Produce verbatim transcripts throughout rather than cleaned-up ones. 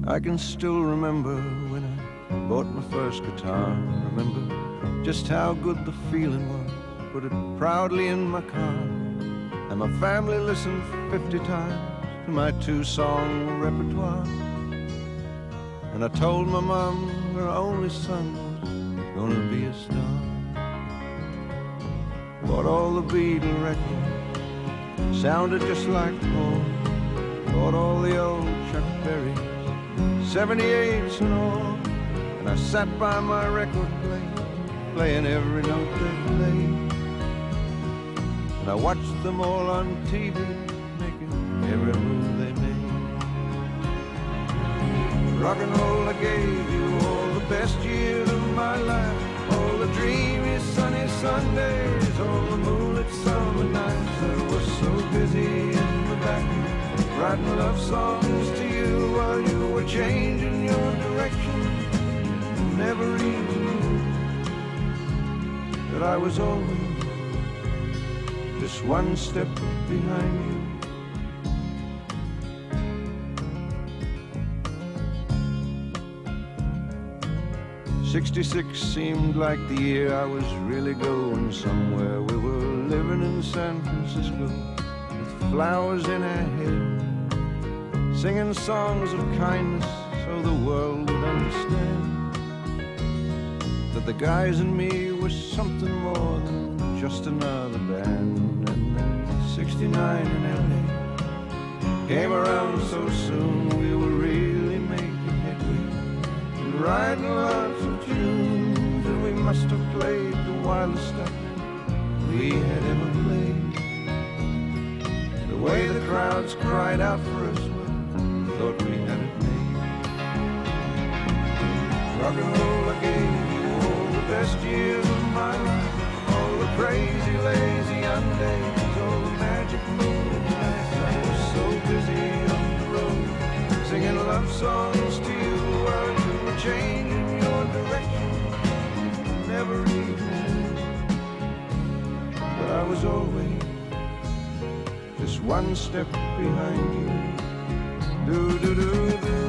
I can still remember when I bought my first guitar. Remember just how good the feeling was. Put it proudly in my car, and my family listened fifty times to my two-song repertoire. And I told my mom her only son was gonna be a star. Bought all the Beatles records, sounded just like home. Bought all the old Chuck Berrys, seventy-eights and all. And I sat by my record player, playing every note they played. And I watched them all on T V, making every move they made. Rock and roll, I gave you all the best years of my life. All the dreamy sunny Sundays, all the moonlit summer nights. I was so busy in the backroom, writing love songs to you while you were changing your direction. Never even knew that I was always just one step behind you. Sixty-six seemed like the year I was really going somewhere. We were living in San Francisco with flowers in our hair, singing songs of kindness so the world would understand that the guys and me were something more than just another band. And then sixty-nine in L A came around so soon, we were really making headway and writing lots of tunes, and we must have played the wildest stuff we had ever played. The way the crowds cried out for us, well, thought we had it made. Rock and roll, I gave you all the best years of my life. All the crazy, lazy young days, all the magic moonlit nights. I was so busy on the road, singing love songs to you while you were changing your direction. Never even knew that I was always just one step behind you. Do do do do.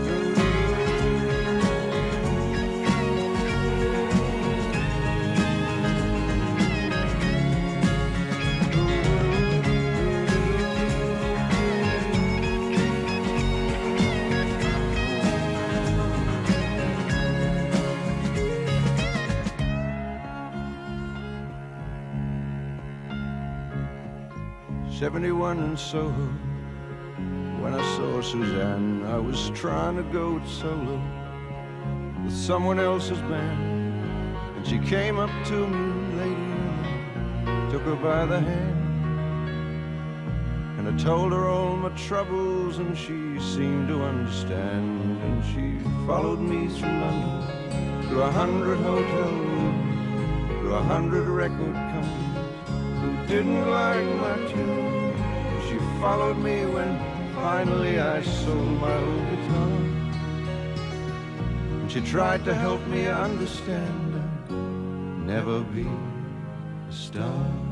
seventy-one in Soho, when I saw Suzanne, I was trying to go it solo with someone else's band. And she came up to me, lady, took her by the hand, and I told her all my troubles, and she seemed to understand. And she followed me through London, through a hundred hotel rooms, through a hundred record companies who didn't like my tune. She followed me when finally I sold my old guitar, and she tried to help me understand I'd never be a star.